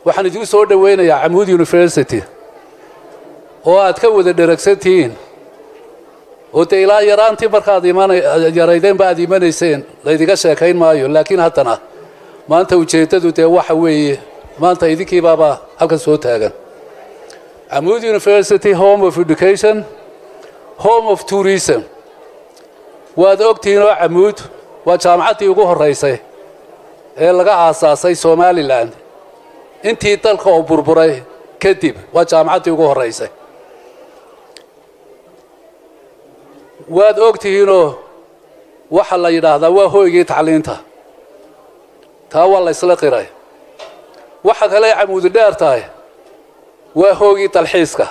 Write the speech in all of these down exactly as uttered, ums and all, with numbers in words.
waxaan idinku soo dhaweynayaa Camuud University oo aad ka wada dheregsantiin oo ilaa yaraantii markaad iimaan yaraydeen baad iimanayseen laydiga sheekayn maayo laakiin haddana maanta ujeedadu dee waxa weeye maanta idinkii baaba halkan soo taagan Camuud University Home of Education Home of Tourism waad ogtiin oo Camuud waa jaamacadii ugu horeysay ee laga aasaasay Somaliland intii dalka oo burburay kadib waa jaamacadii ugu horeysay waad ogtihiinoo waxa la yiraahdaa waa hooygii tacliinta taa waa la isla qiray waxa kale Camuud dheer tahay waa hooygii dalxiiska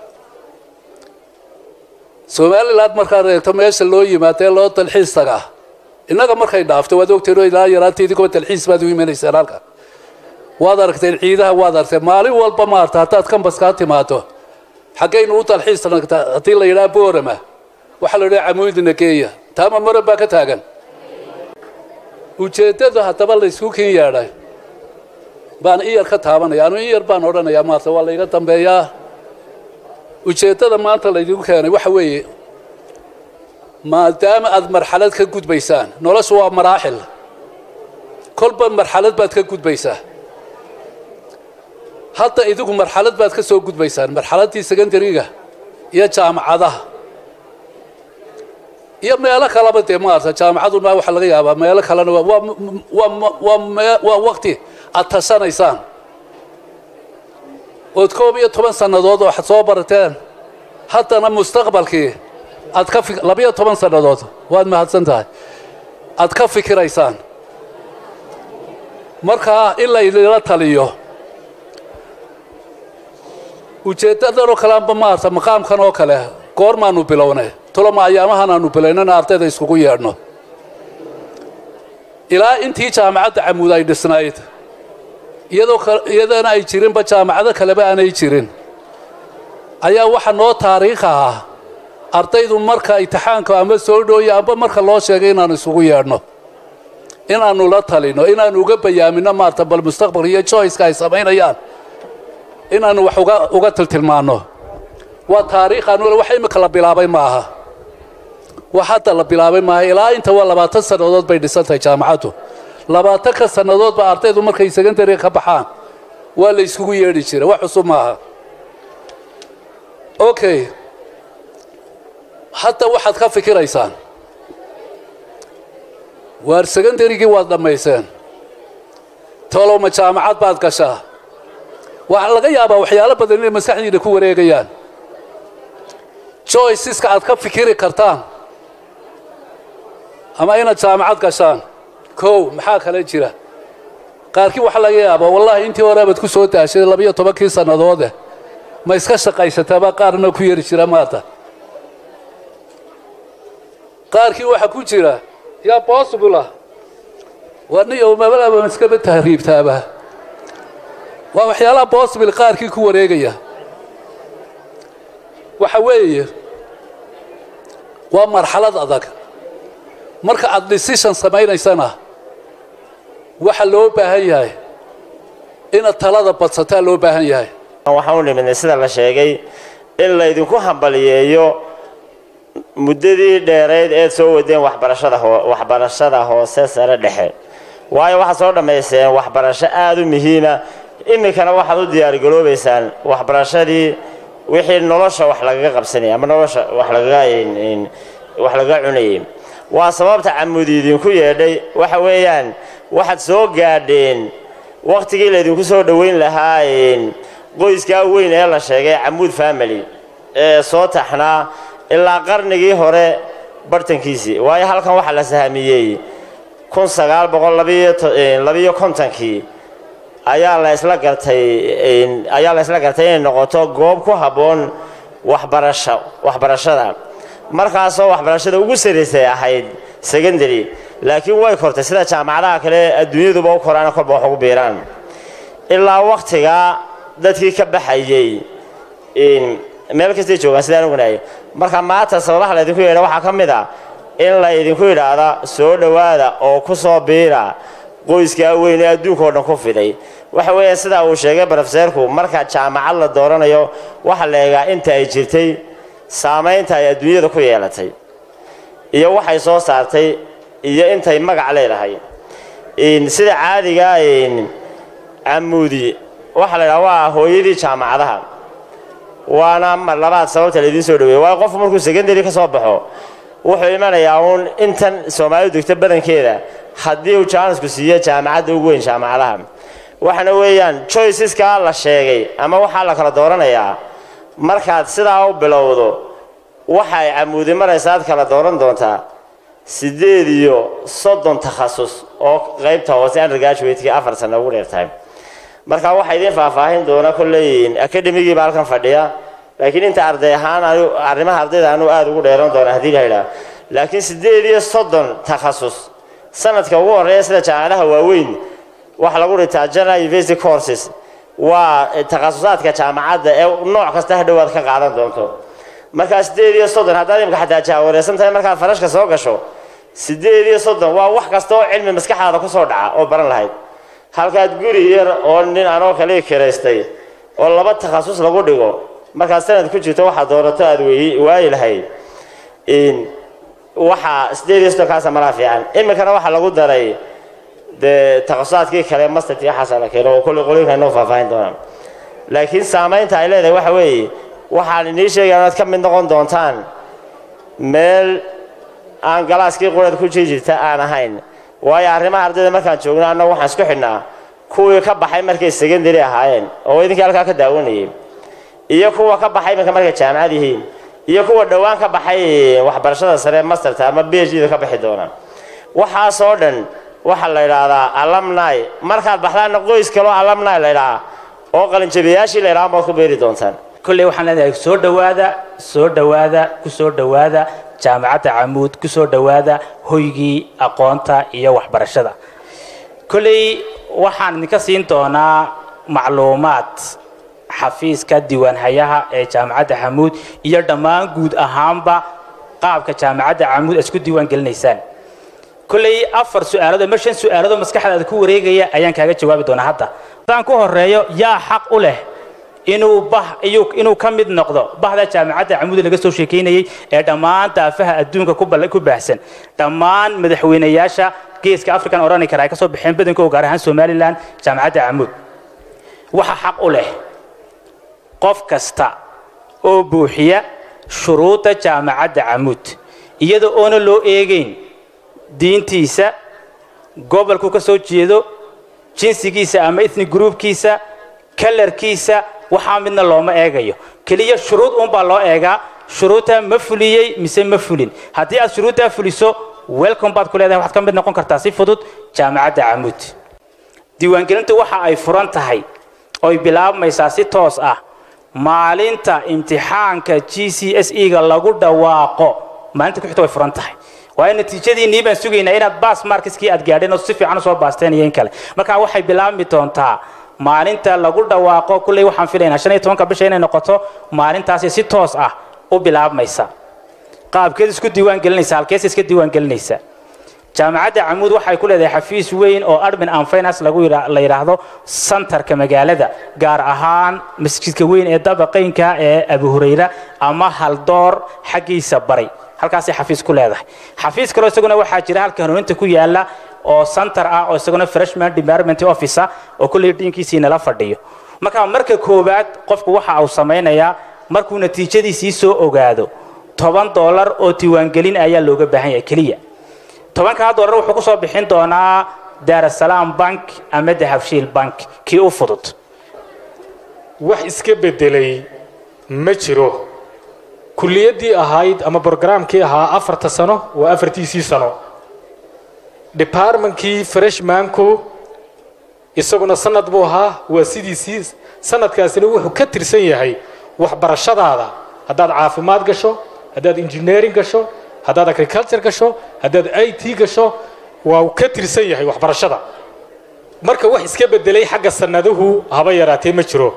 Somaliland markaa reegto meesha loo yimaadee loo dalxiis tagaa innaga markay dhaafto waad ogtihiinoo ilaa yaraantii idinkoo dalxiis baad u imanaysaan halka waad aragteen ciidaha waad aragteen maalin walba maarta haddaad kambaskaa timaado xaggaynu u dalxiis nagtaa haddii la yidhaha Boorama waxa la yidhaha Camuudna geeya taama maran baa ka taagan ujeedada haddaba la isku kin yeedhay baan iyar ka taabanaya anu iyar baan odhanayaa maarta waa layga dambeeyaa ujeedada maanta laydinku keenay waxa weeye maadaama aad marxalad ka gudbaysaan noloshu waa maraaxil kolba marxalad baad ka gudbaysaa hadda idinku marxalad baad ka soo gudbaysaan marxaladii secondary-ga iyo jaamacadaha iyo meelo kaleba dee maarta jaamacadu ma waxa laga yaabaa meelo kalena waa waa waa waqti aad tasanaysaan ood koob iyo toban sannadood oo soo barateen haddana mustaqbalkii aad ka laba iyo toban sannadood waad mahadsan tahay aad ka fikiraysaan markaa in la idinla taliyo ujeedadan oo kalaanba maarta maqaamkan oo kale goormaanu bilownay toloma ayaamahan aanu bilaynana ardayda iskugu yeedhno ilaa intii jaamacadda Camuud ay dhisnayd iyadoo iyadana ay jirinba jaamacado kaleba aanay jirin ayaa waxa noo taariikh ah ardaydu marka imtixaanka ama soo dhooyo amba marka loo sheegay inaanu isugu yeedhno inaanu la talino inaanu uga bayaamino maarta bal mustaqbal iyo choice-ka ay samaynayaan inaanu wax uga uga tiltilmaano waa taariikh aanu wax imika la bilaabay maaha waxa la bilaabay maaha ilaa inta waa labaatan sanadood bay dhisantay jaamacadu labaatan ka sanadood ba ardaydu markay secondary ka baxaan waa la isugu yeedhi jiray wax cusub maaha okay hatta waxaad ka fikiraysaan waar secondary-gii waad dhammayseen toloma jaamacad baad gashaa waxa laga yaabaa waxyaalo badan inay maskaxdiina ku wareegayaan choiceska aad ka fikiri kartaan ama inaad jaamacad gashaan kow maxaa kale jira qaarkii waxa laga yaabaa wallahi intii hore aad ku soo daashay laba iyo toban kii sanadood ma iska shaqaysataba qaarna ku yiri jira maanta qaarkii waxa ku jira ya possible warniyo mabala iska tahriibtaaba waa waxyaalaha possible qaarkii ku wareegaya waxa weeye waa marxalad adag marka aad decision samaynaysana waxa loo baahan yahay in talada badsataa loo baahan yahay waxaan u niminay sida la sheegay in la idinku hambaliyeeyo muddadii dheereed ee soo wadeen waxbarashada waxbarashada hoose sare dhexe waayo waxa soo dhameyseen waxbarasho aad u muhiim ah imikana waxaad u diyaar garoobaysaan waxbarashadii wixii nolosha wax laga qabsanay ama nolosha wax laga in wax laga cunay waa sababta Camuud idinku yeedhay waxa weeyaan waxaad soo gaadheen waqtigii la idinku soo dhaweyn lahaa in qoyska weyn ee la sheegay Camuud family ee soo taxnaa ilaa qarnigii hore bartankiisii waayo halkan waxa la sahamiyay kun sagaal boqol laba iyo konton-kii ayaa la isla gartay ayaa la isla gartay in noqoto goob ku haboon waxbarasho waxbarashada markaas oo waxbarashada ugu sareysay ahayd secondary laakiin way kortay sida jaamacadaha kale adduunyaduba u koraan kolba wax ugu beeraan ilaa waqtiga dadkii ka baxayay in meel kasta joogan sidaan ognahay marka maanta sababaha la idinku yeedhay waxa ka mid ah in la idinku yiraahdo soo dhawaada oo ku soo biira qoyskaa weyn ee adduunka oo dhan ku fiday waxa weeye sida uu sheegay professorku marka jaamacad la dooranayo waxa la eegaa inta ay jirtay saamaynta ay adduunyada ku yeelatay iyo waxay soo saartay iyo intay magac leedahay in sida caadiga in amuudi waxa la yiraahdaa waa hooyadii jaamacadaha waana mar labaad sababta la idin soo dhaweeyay waa qof markuu secondary ka soo baxo wuxuu imanayaa uun intan Soomaalidu degta badankeeda haddii uu chance ku siiyo jaamacadda ugu weyn jaamacadaha waxana weeyaan choices ka la sheegay ama waxa la kala dooranayaa markaad sidaa u bilowdo waxa ay amuudi maraysaad kala dooran doontaa sideed iyo soddon takhasus oo qaybta hoose undergraduate-ka afar sano ugu dheertahay marka waxa idin faahfaahin doona kulleeyin academy-gii baa halkan fadhiya laakiin inta arday ahaan arrimaha ardayda aanu aad ugu dheeran doona hadii la yiraahdo laakiin sideed iyo soddon takhasus sanadka ugu horeeya sida jaamacadaha waaweyn waxa lagu ritaa general university courses waa takhasusaadka jaamacadda ee nooc kasta hadhowaad ka qaadan doonto marka sideed iyo soddon haddaad imka xataa jaawareersan tahay markaad farashka soo gasho sideed iyo soddon waa wax kasta oo cilmi maskaxdaada ku soo dhaca oo baran lahayd halkaad guri yar oo nin anoo kale kireystay oo laba takhasus lagu dhigo markaad sanad ku jirto waxa doorato aad waayi lahayd in waxa sideed iyo soddon kaas ma fiican imikana waxa lagu daray de takhasusaatkii kale mastertii xasana kale oo kulli qoliinka noo faahfaahin doonaan laakiin saamaynta ay leedahay waxa weeye waxaan inii sheegayaa inaad ka mid noqon doontaan meel aan galaaskii qurad ku jirta aan ahayn waayo arrimaha ardayda markaan joogno annagu waxaan isku xidhnaa kuwii ka baxay markay secondary ahaayeen oo idinkii halkaa ka daawanayay iyo kuwa ka baxay marka markay jaamacad yihiin iyo kuwa dhowaan ka baxay waxbarashada sare masterta ama PhD ka bixi doona waxaasoo dhan waxa la yiraahdaa alumni markaad baxdaan qoys kale oo alumni la yiraahdaa oo qalin jabiyaashii la yiraahdo ma ku beeri doontaan kulli waxaan leeyahay soo dhawaada soo dhawaada ku soo dhawaada jaamacadda Camuud ku soo dhawaada hoygii aqoonta iyo waxbarashada kulli waxaan idinka siin doonaa macluumaad xafiiska diiwaan hayaha ee jaamacadda Camuud iyo dhammaan guud ahaanba qaabka jaamacadda Camuud isku diiwaan gelinaysaan kulli afar su'aalood ama shan su'aalood maskaxdaada ku wareegaya ayaan kaaga jawaabi doonaa hadda tan ku horeeyo yaa xaq u leh inuu bah iyo inuu ka mid noqdo bahda jaamacadda Camuud laga soo sheekeynayay ee dhammaan daafaha adduunka ku bal ku baahsan dhammaan madaxweynayaasha geeska African oran karaa ka soo bixin badankooda gaar ahaan Somaliland jaamacadda Camuud waxa xaq u leh qof kasta oo buuxiya shuruuda jaamacadda Camuud iyadoo oo loo eegayn diintiisa gobolku ka soo jeedo jinsigiisa ama ethnic groupkiisa kalarkiisa waxa midna looma eegayo kaliya shuruud un baa loo eegaa shuruuda ma fuliyay mise ma fulin hadii aad shuruuda fuliso welcome baad ku leedahay waxaad ka mid noqon kartaa si fudud jaamacadda Camuud diiwaangelintu waxa ay furan tahay oo bilaabmaysaa si toos ah maalinta imtixaanka G C S E ga lagu dhawaaqo maalinta ku xigta way furan tahay waa natiijadii niibaan sugaynaa inaad pass markskii aad gaadheen oo si fiican soo baasteen iyo in kale marka waxay bilaabmi doontaa maalinta lagu dhawaaqo kulay waxaan filaynaa shan iyo toban bisha inay noqoto maalintaas si toos ah u bilaabmaysa qaabkeed isku diiwaan gelinaysa halkees iska diiwaan gelinaysa jaamacadda Camuud waxay ku leedahay xafiis weyn oo admin and finance lagu la yiraahdo centerka magaalada gaar ahaan masjidka weyn ee dabaqeynka ee Abu Hurayra ama Haldoor xaqiisa bari halkaas ay xafiis ku leedahay xafiis kale isaguna waxa jira halkan inta ku yaala oo center ah oo isaguna freshman department officer oo kulli dinkiisina la fadhiyo marka marka koobaad qofku waxa uu sameeynaya markuu natiijadiisa soo ogaado toban dollar oo diiwaan gelin ayaa looga baahan yahay kaliya toban ka dollar wuxuu ku soo bixin doonaa Dar es Salaam Bank ama Dahabshiil Bank kii u fudud wax iska bedelay ma jiro kulliyadii ahayd ama barnaamijkii ahaa afarta sano waa afartiisii sano departmentkii freshmanku isaguna sanad buu ahaa waa sidiisii sanadkaasina wuxuu ka tirsan yahay waxbarashadaada haddaad caafimaad gasho haddaad engineering gasho haddaad agriculture gasho haddaad I T gasho waa uu ka tirsan yahay waxbarashada marka wax iska bedelay xagga sanaduhu haba yaraatee ma jiro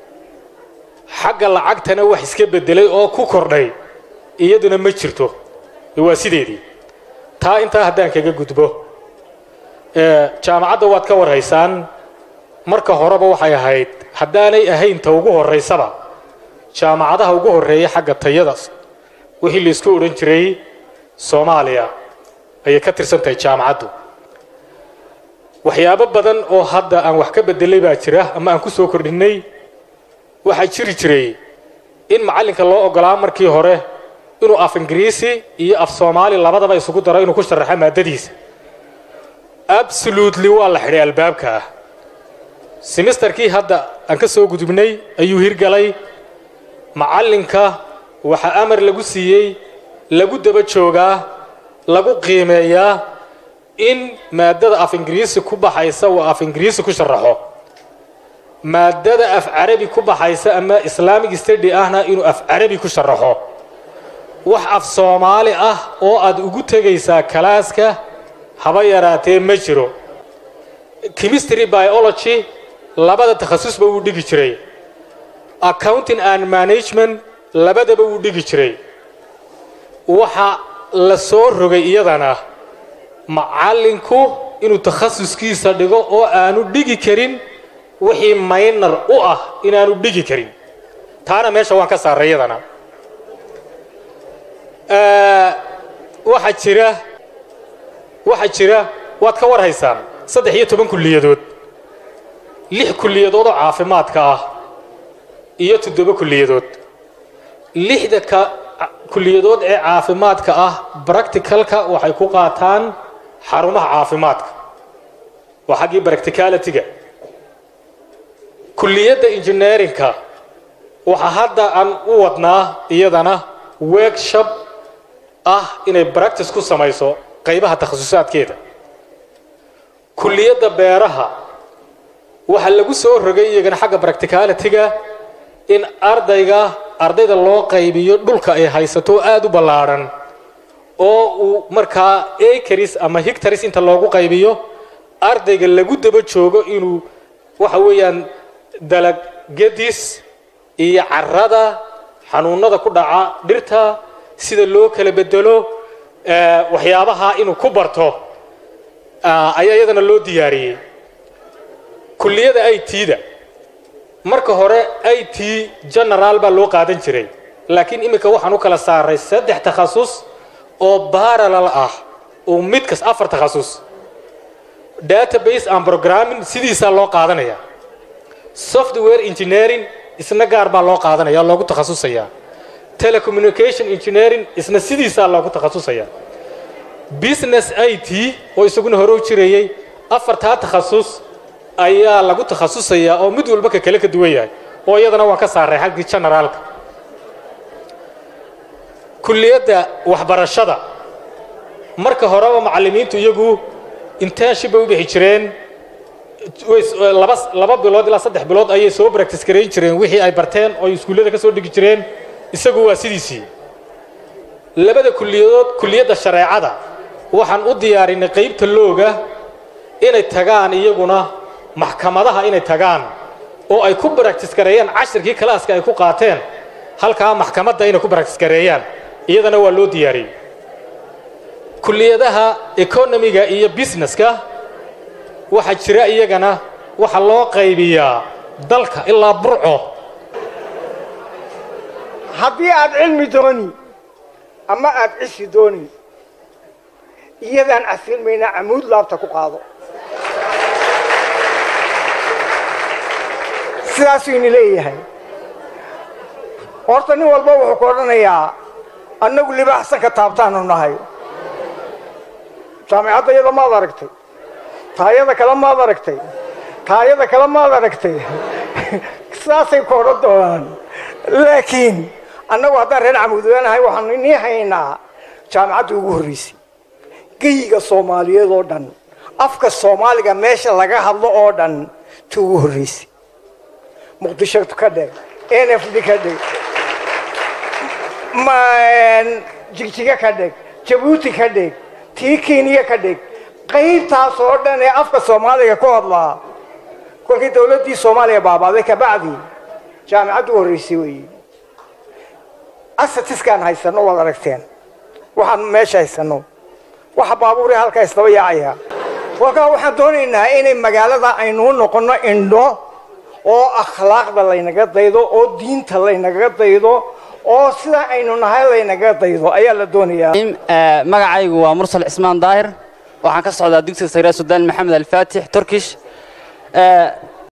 xagga lacagtana wax iska bedelay oo ku kordhay iyaduna ma jirto waa sideedii taa inta haddaan kaga gudbo jaamacadda waad ka warhaysaan marka horeba waxay ahayd haddaanay ahayn ta ugu horeysaba jaamacadaha ugu horeeya xagga tayada wixii la isku oran jiray Soomaaliya ayay ka tirsan tahay jaamacaddu waxyaabo badan oo hadda aan wax ka bedelay baa jira ama aan ku soo kordhinay waxa jiri jiray in macalinka loo ogolaa markii hore inuu af Ingiriisi iyo af Soomaali labadaba isugu daro inuu ku sharaxo maadadiisa absolutely waa la xidhay albaabka semesterkii hadda aan ka soo gudubnay ayuu hirgalay macalinka waxa amar lagu siiyay lagu daba joogaa lagu qiimeeyaa in maadada af Ingiriisi ku baxaysa oo af Ingiriisi ku sharaxo maadada af Carabi ku baxaysa ama Islamic study ahna inuu af Carabi ku sharaxo wax af Soomaali ah oo aad ugu tagaysaa kalaaska haba yaraatee ma jiro chemistry biology labada takhasusba uu dhigi jiray accounting and management labadaba uu dhigi jiray waxa la soo rogay iyadana macallinku inuu takhasuskiisa dhigo oo aanu dhigi karin wixii minor u ah inaanu dhigi karin taana meesha waan ka saaray iyadana ee waxa jira waxa jira waad ka warhaysaan saddex iyo toban kulliyadood lix kulliyadood oo caafimaadka ah iyo toddoba kulliyadood lixda ka kulliyadood ee caafimaadka ah practicalka waxay ku qaataan xarumaha caafimaadka waxa xaqii practicality-ga kulliyadda engineering-ka waxa hadda aan u wadnaa iyadana workshop ah inay practice ku samayso qaybaha takhasusaadkeeda kulliyadda beeraha waxa lagu soo rogay iyagana xagga practicality-ga in ardayga ardayda loo qaybiyo dhulka ay haysato aad u ballaaran oo uu markaa acres ama hectares inta loogu qaybiyo ardayga lagu daba joogo inuu waxa weeyaan dalag gedis iyo carrada xanuunada ku dhaca dhirta sida loo kala bedelo waxyaabaha inuu ku barto ayaa iyadana loo diyaariyay kulliyada I T-da marka hore I T general ba loo qaadan jiray laakiin imika waxaan u kala saaray saddex takhasus oo parallel ah oo mid kas afar takhasus database and programming sidiisa loo qaadanaya software engineering isna gaar baa loo qaadanaya loogu takhasusaya telecommunication engineering isna sidiisa loogu takhasusaya business I T oo isaguna hore u jireeyay afarta takhasus ayaa lagu takhasusaya oo mid walba ka kale ka duwan yahay oo iyadana waan ka saaray xaqii generalka kulliyadda waxbarashada marka horeba macallimiintu iyagu internship u bixi jireen laba laba bilood ilaa saddex bilood ayay soo practice gareyn jireen wixii ay barteen oo iskuulada ka soo dhigi jireen isagu waa sidiisii labada kulliyadood kulliyadda shareecada waxaan u diyaarinay qaybta looga inay tagaan iyaguna maxkamadaha inay tagaan oo ay ku practice gareeyaan casharkii kalaaska ay ku qaateen halka maxkamadda inay ku practice gareeyaan iyadana waa loo diyaariyay kulliyadaha economiga iyo businesska waxa jira iyagana waxa loo qaybiyaa dalka ilaa burco haddii aad cilmi dooni ama aad cisi dooni iyadaan asilmayna amuud laabta ku qaado sidaas uu leeyahay horta nin walba wuxuu ku oranayaa annagu libaaxsan ka taabtaan u nahay jaamacadda iyada ma aragtay taayada kala ma aragtay taayada kala ma aragtay saasay ku oran doonaan laakiin annagu haddaan reer camuudanahay waxaan inii haynaa jaamacadda ugu horreysay geyiga Soomaaliyeed oo dhan afka Soomaaliga meesha laga hadlo oo dhan tii ugu horreysay muqdisho ka dhig N F D ka dhig man jigjiga ka dhig Djibouti ka dhig tii Kenya ka dhig qaybtaas oo dhan ee afka Soomaaliga ku hadlaa kolkii dawladii Soomaaliya baabaaday ka bacdi jaamacaddu horreysay weeyii asatiskan haysano wada aragteen waxaan meesha haysano waxa baabuur halka isdaba yaacaya wakaa waxaan doonaynaa inay magaalada aynu noqono indho oo akhlaaqda laynaga daydo oo diinta laynaga daydo oo sida aynu nahay laynaga daydo ayaa la doonayaa. magacaygu waa mursal cismaan daahir waxaan ka socdaa dugsiga sare Suudaan Maxamed Al Faatix Turkish